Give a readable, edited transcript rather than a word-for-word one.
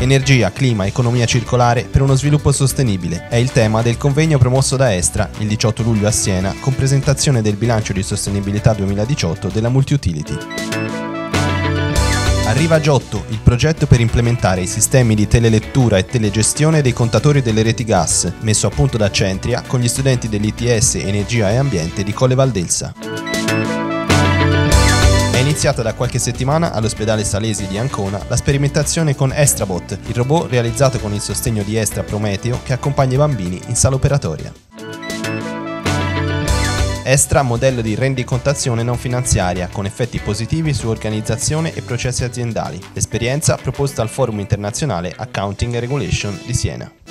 Energia, clima, economia circolare per uno sviluppo sostenibile è il tema del convegno promosso da Estra il 18 luglio a Siena con presentazione del bilancio di sostenibilità 2018 della Multiutility. Arriva Giotto, il progetto per implementare i sistemi di telelettura e telegestione dei contatori delle reti gas, messo a punto da Centria con gli studenti dell'ITS Energia e Ambiente di Colle Valdelsa. È iniziata da qualche settimana all'ospedale Salesi di Ancona la sperimentazione con EstraBot, il robot realizzato con il sostegno di Estra Prometeo che accompagna i bambini in sala operatoria. Estra, modello di rendicontazione non finanziaria con effetti positivi su organizzazione e processi aziendali. L'esperienza proposta al Forum Internazionale Accounting and Regulation di Siena.